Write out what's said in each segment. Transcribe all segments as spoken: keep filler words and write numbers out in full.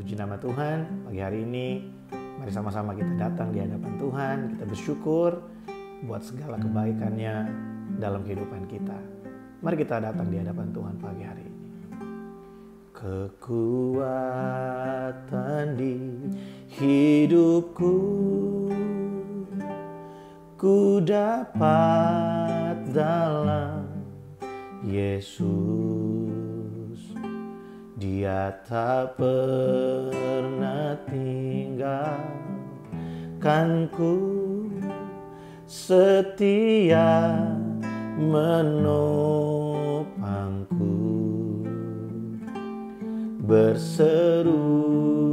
Puji nama Tuhan, pagi hari ini mari sama-sama kita datang di hadapan Tuhan. Kita bersyukur buat segala kebaikannya dalam kehidupan kita. Mari kita datang di hadapan Tuhan pagi hari ini. Kekuatan di hidupku ku dapat dalam Yesus. Dia tak pernah tinggalkanku, setia menopangku, berseru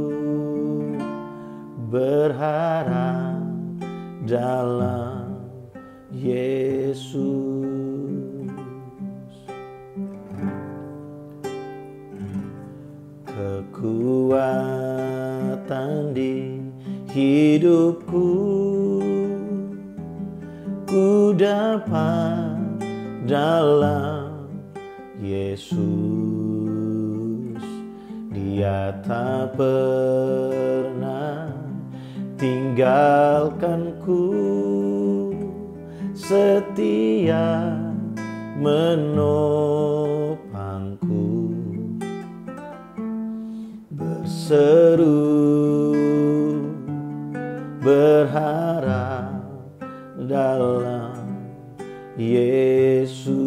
berharap dalam Yesus. Kekuatan di hidupku ku dapat dalam Yesus. Dia tak pernah tinggalkanku, setia menopangku, berseru berharap dalam Yesus.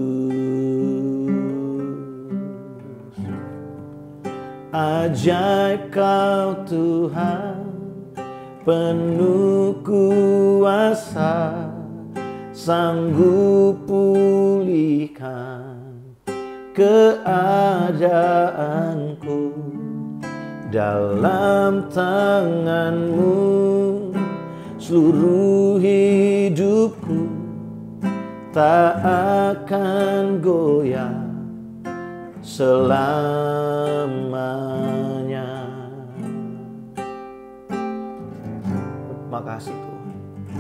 Ajaib Kau Tuhan, penuh kuasa, sanggup pulihkan keadaanku. Dalam tangan-Mu seluruh hidupku tak akan goyah selamanya. Terima kasih Tuhan.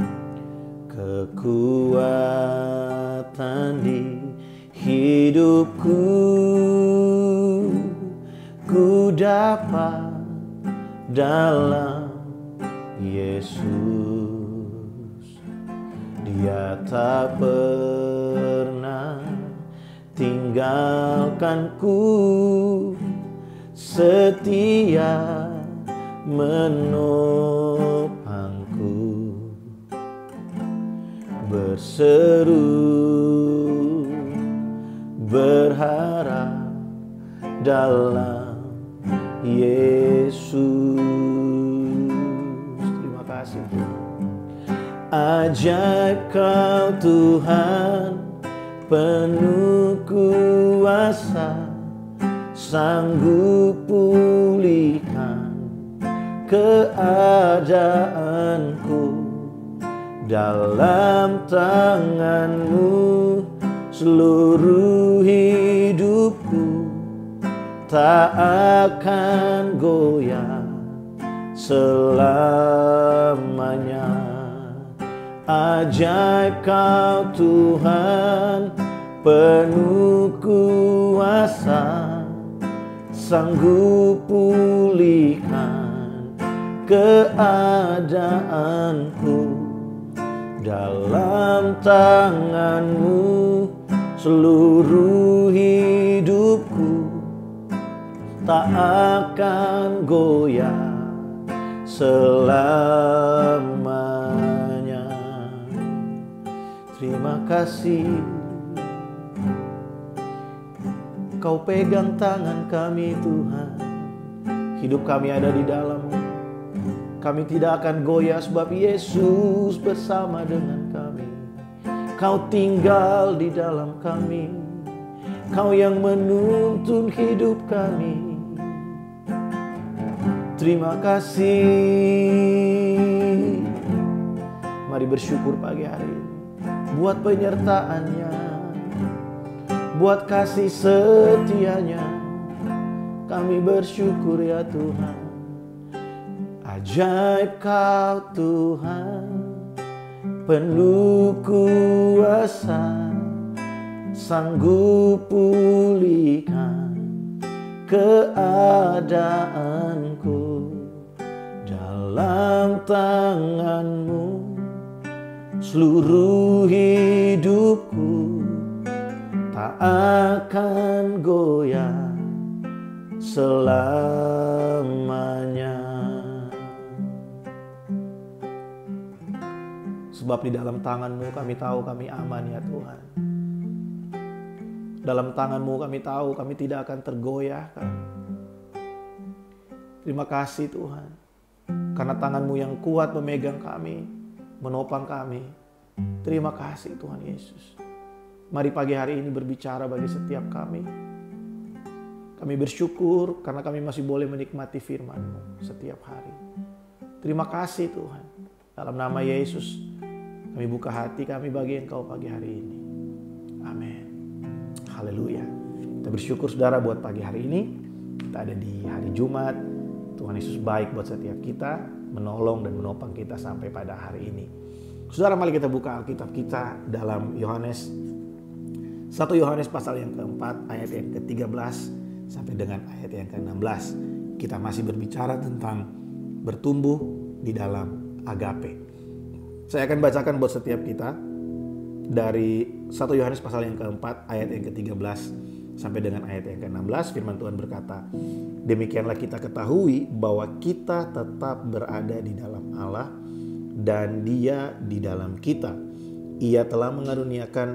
Kekuatan di hidupku ku dapat dalam Yesus. Dia tak pernah tinggalkanku, setia menopangku, berseru berharap dalam Yesus. Terima kasih Tuhan. Ajaib Kau Tuhan, penuh kuasa, sanggup pulihkan keadaanku. Dalam tangan-Mu seluruh hidupku tak akan goyah selamanya. Ajaib Kau Tuhan, penuh kuasa, sanggup pulihkan keadaanku. Dalam tangan-Mu seluruh hidupku tak akan goyah selamanya. Terima kasih Kau pegang tangan kami Tuhan. Hidup kami ada di dalam-Mu. Kami tidak akan goyah sebab Yesus bersama dengan kami. Kau tinggal di dalam kami. Kau yang menuntun hidup kami. Terima kasih. Mari bersyukur pagi hari ini buat penyertaannya, buat kasih setianya. Kami bersyukur ya Tuhan. Ajaib Kau Tuhan, penuh kuasa, sanggup pulihkan keadaanku. tangan-Mu, seluruh hidupku tak akan goyah selamanya. Sebab di dalam tangan-Mu kami tahu kami aman ya Tuhan. Dalam tangan-Mu kami tahu kami tidak akan tergoyahkan. Terima kasih Tuhan, karena tangan-Mu yang kuat memegang kami, menopang kami. Terima kasih Tuhan Yesus. Mari pagi hari ini berbicara bagi setiap kami. Kami bersyukur karena kami masih boleh menikmati firman-Mu setiap hari. Terima kasih Tuhan. Dalam nama Yesus, kami buka hati kami bagi Engkau pagi hari ini. Amin. Haleluya. Kita bersyukur saudara buat pagi hari ini. Kita ada di hari Jumat. Tuhan Yesus baik buat setiap kita, menolong dan menopang kita sampai pada hari ini. Saudara, mari kita buka Alkitab kita dalam Yohanes, satu Yohanes pasal yang keempat ayat yang ke tiga belas sampai dengan ayat yang ke enam belas. Kita masih berbicara tentang bertumbuh di dalam agape. Saya akan bacakan buat setiap kita dari satu Yohanes pasal yang keempat ayat yang ke tiga belas sampai dengan ayat yang ke enam belas. Firman Tuhan berkata, demikianlah kita ketahui bahwa kita tetap berada di dalam Allah dan Dia di dalam kita. Ia telah mengaruniakan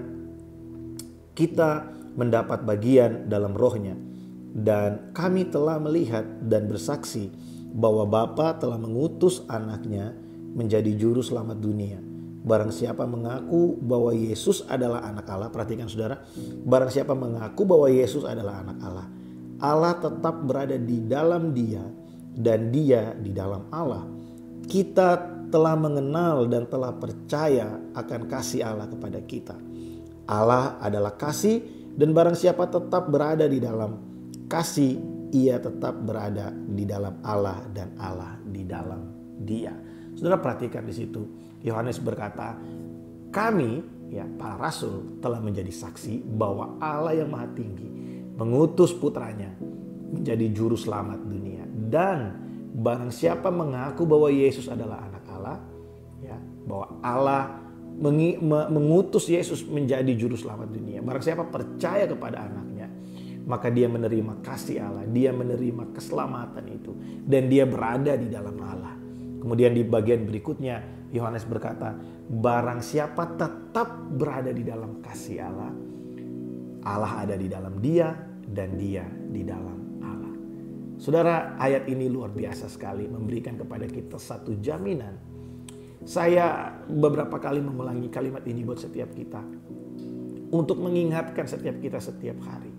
kita mendapat bagian dalam rohnya. Dan kami telah melihat dan bersaksi bahwa Bapa telah mengutus anaknya menjadi juru selamat dunia. Barang siapa mengaku bahwa Yesus adalah anak Allah, perhatikan saudara, barang siapa mengaku bahwa Yesus adalah anak Allah, Allah tetap berada di dalam Dia dan Dia di dalam Allah. Kita telah mengenal dan telah percaya akan kasih Allah kepada kita. Allah adalah kasih, dan barang siapa tetap berada di dalam kasih, ia tetap berada di dalam Allah dan Allah di dalam Dia. Saudara, perhatikan di situ. Yohanes berkata, kami ya para rasul telah menjadi saksi bahwa Allah yang Maha Tinggi mengutus putranya menjadi juru selamat dunia. Dan barang siapa mengaku bahwa Yesus adalah anak Allah, ya, bahwa Allah mengi, me, mengutus Yesus menjadi juru selamat dunia. Barang siapa percaya kepada anaknya, maka dia menerima kasih Allah, dia menerima keselamatan itu, dan dia berada di dalam Allah. Kemudian di bagian berikutnya Yohanes berkata, barang siapa tetap berada di dalam kasih Allah, Allah ada di dalam dia dan dia di dalam Allah. Saudara, ayat ini luar biasa sekali, memberikan kepada kita satu jaminan. Saya beberapa kali mengulangi kalimat ini buat setiap kita, untuk mengingatkan setiap kita setiap hari.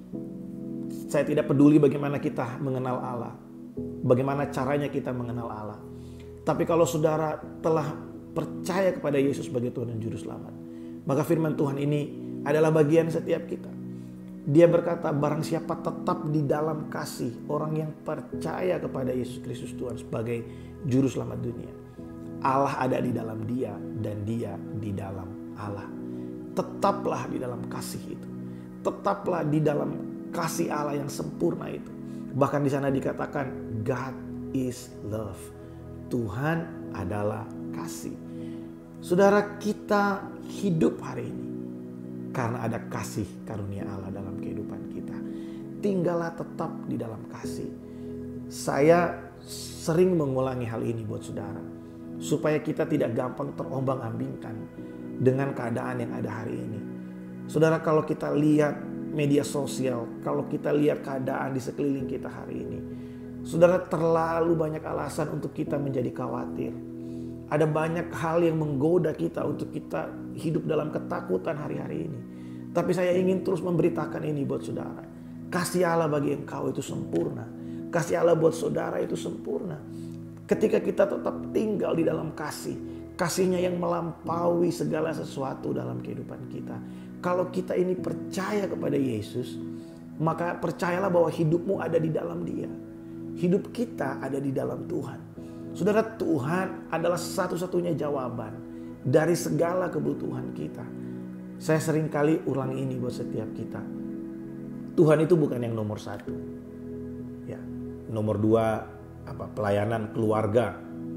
Saya tidak peduli bagaimana kita mengenal Allah, bagaimana caranya kita mengenal Allah. Tapi kalau saudara telah percaya kepada Yesus sebagai Tuhan dan Juru Selamat, maka firman Tuhan ini adalah bagian setiap kita. Dia berkata, barang siapa tetap di dalam kasih, orang yang percaya kepada Yesus Kristus Tuhan sebagai Juru Selamat dunia, Allah ada di dalam dia dan dia di dalam Allah. Tetaplah di dalam kasih itu. Tetaplah di dalam kasih Allah yang sempurna itu. Bahkan di sana dikatakan God is love. Tuhan adalah kasih. Saudara, kita hidup hari ini karena ada kasih karunia Allah dalam kehidupan kita. Tinggallah tetap di dalam kasih. Saya sering mengulangi hal ini buat saudara, supaya kita tidak gampang terombang-ambingkan dengan keadaan yang ada hari ini. Saudara, kalau kita lihat media sosial, kalau kita lihat keadaan di sekeliling kita hari ini, saudara, terlalu banyak alasan untuk kita menjadi khawatir. Ada banyak hal yang menggoda kita untuk kita hidup dalam ketakutan hari-hari ini. Tapi saya ingin terus memberitakan ini buat saudara. Kasih Allah bagi engkau itu sempurna. Kasih Allah buat saudara itu sempurna. Ketika kita tetap tinggal di dalam kasih, kasihnya yang melampaui segala sesuatu dalam kehidupan kita. Kalau kita ini percaya kepada Yesus, maka percayalah bahwa hidupmu ada di dalam Dia. Hidup kita ada di dalam Tuhan. Saudara, Tuhan adalah satu-satunya jawaban dari segala kebutuhan kita. Saya sering kali ulang ini buat setiap kita. Tuhan itu bukan yang nomor satu. Ya, nomor dua apa pelayanan keluarga.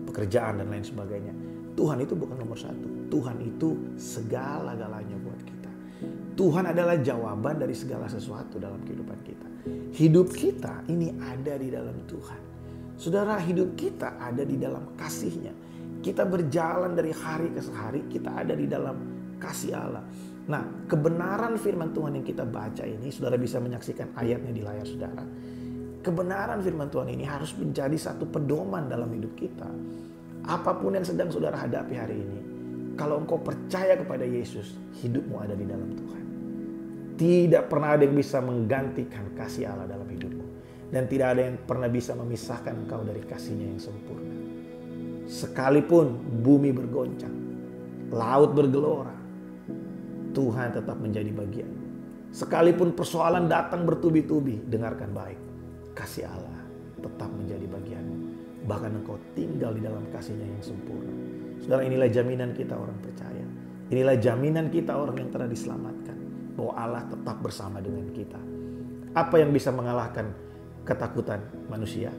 pekerjaan dan lain sebagainya. Tuhan itu bukan nomor satu. Tuhan itu segala-galanya buat kita. Tuhan adalah jawaban dari segala sesuatu dalam kehidupan kita. Hidup kita ini ada di dalam Tuhan. Saudara, hidup kita ada di dalam kasih-Nya. Kita berjalan dari hari ke hari, kita ada di dalam kasih Allah. Nah, kebenaran firman Tuhan yang kita baca ini, saudara bisa menyaksikan ayatnya di layar saudara. Kebenaran firman Tuhan ini harus menjadi satu pedoman dalam hidup kita. Apapun yang sedang saudara hadapi hari ini, kalau engkau percaya kepada Yesus, hidupmu ada di dalam Tuhan. Tidak pernah ada yang bisa menggantikan kasih Allah dalam hidupmu. Dan tidak ada yang pernah bisa memisahkan engkau dari kasih-Nya yang sempurna. Sekalipun bumi bergoncang, laut bergelora, Tuhan tetap menjadi bagian. Sekalipun persoalan datang bertubi-tubi, dengarkan baik. Kasih Allah tetap menjadi bagianmu. Bahkan engkau tinggal di dalam kasih-Nya yang sempurna. Saudara, inilah jaminan kita orang percaya. Inilah jaminan kita orang yang telah diselamatkan. Bahwa Allah tetap bersama dengan kita. Apa yang bisa mengalahkan ketakutan manusia?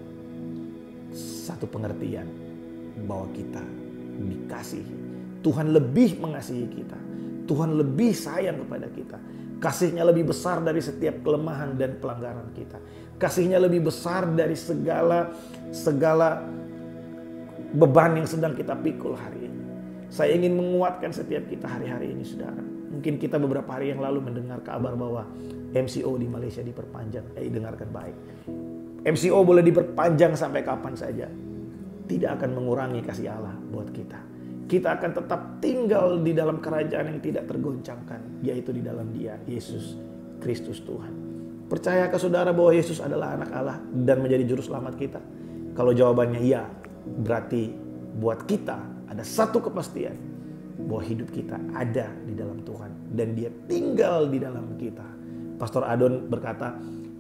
Satu pengertian bahwa kita dikasihi. Tuhan lebih mengasihi kita. Tuhan lebih sayang kepada kita. Kasih-Nya lebih besar dari setiap kelemahan dan pelanggaran kita. Kasih-Nya lebih besar dari segala segala beban yang sedang kita pikul hari ini. Saya ingin menguatkan setiap kita hari-hari ini, saudara. Mungkin kita beberapa hari yang lalu mendengar kabar bahwa M C O di Malaysia diperpanjang. Eh, dengarkan baik. M C O boleh diperpanjang sampai kapan saja. Tidak akan mengurangi kasih Allah buat kita. Kita akan tetap tinggal di dalam kerajaan yang tidak tergoncangkan, yaitu di dalam Dia, Yesus Kristus Tuhan. Percayakah saudara bahwa Yesus adalah anak Allah dan menjadi juru selamat kita? Kalau jawabannya iya, berarti buat kita ada satu kepastian bahwa hidup kita ada di dalam Tuhan dan Dia tinggal di dalam kita. Pastor Adon berkata,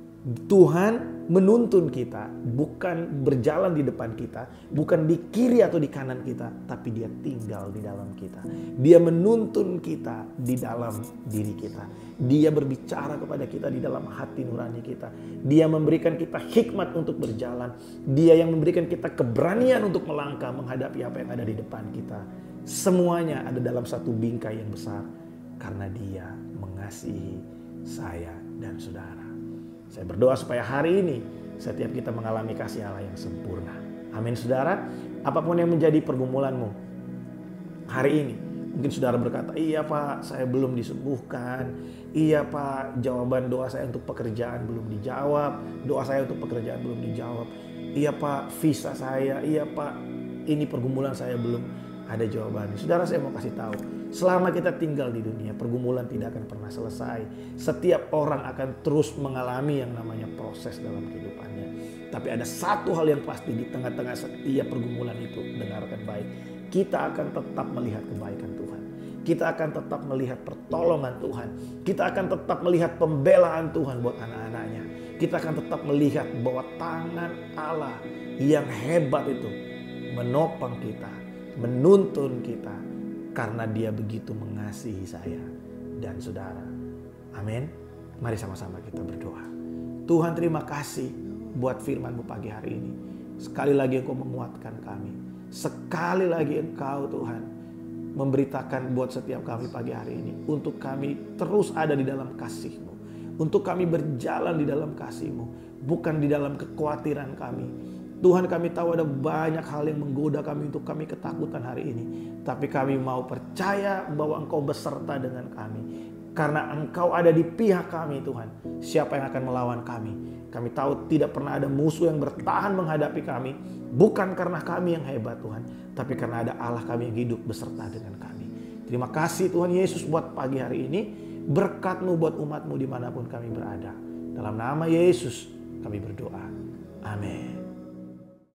Tuhan menuntun kita, bukan berjalan di depan kita, bukan di kiri atau di kanan kita, tapi Dia tinggal di dalam kita. Dia menuntun kita di dalam diri kita. Dia berbicara kepada kita di dalam hati nurani kita. Dia memberikan kita hikmat untuk berjalan. Dia yang memberikan kita keberanian untuk melangkah menghadapi apa yang ada di depan kita. Semuanya ada dalam satu bingkai yang besar, karena Dia mengasihi saya dan saudara. Saya berdoa supaya hari ini setiap kita mengalami kasih Allah yang sempurna. Amin, saudara. Apapun yang menjadi pergumulanmu hari ini. Mungkin saudara berkata, iya Pak, saya belum disembuhkan. Iya Pak, jawaban doa saya untuk pekerjaan belum dijawab. Doa saya untuk pekerjaan belum dijawab. Iya Pak, visa saya. Iya Pak, ini pergumulan saya belum ada jawabannya. Saudara, saya mau kasih tahu. Selama kita tinggal di dunia, pergumulan tidak akan pernah selesai. Setiap orang akan terus mengalami yang namanya proses dalam kehidupannya. Tapi ada satu hal yang pasti di tengah-tengah setiap pergumulan itu, dengarkan baik. Kita akan tetap melihat kebaikan Tuhan. Kita akan tetap melihat pertolongan Tuhan. Kita akan tetap melihat pembelaan Tuhan buat anak-anaknya. Kita akan tetap melihat bahwa tangan Allah yang hebat itu menopang kita, menuntun kita. Karena Dia begitu mengasihi saya dan saudara. Amin. Mari sama-sama kita berdoa. Tuhan, terima kasih buat firman-Mu pagi hari ini. Sekali lagi Engkau menguatkan kami. Sekali lagi Engkau Tuhan memberitakan buat setiap kami pagi hari ini. Untuk kami terus ada di dalam kasih-Mu. Untuk kami berjalan di dalam kasih-Mu. Bukan di dalam kekhawatiran kami. Tuhan, kami tahu ada banyak hal yang menggoda kami untuk kami ketakutan hari ini. Tapi kami mau percaya bahwa Engkau beserta dengan kami. Karena Engkau ada di pihak kami Tuhan. Siapa yang akan melawan kami? Kami tahu tidak pernah ada musuh yang bertahan menghadapi kami. Bukan karena kami yang hebat Tuhan. Tapi karena ada Allah kami yang hidup beserta dengan kami. Terima kasih Tuhan Yesus buat pagi hari ini. Berkat-Mu buat umat-Mu dimanapun kami berada. Dalam nama Yesus kami berdoa. Amin.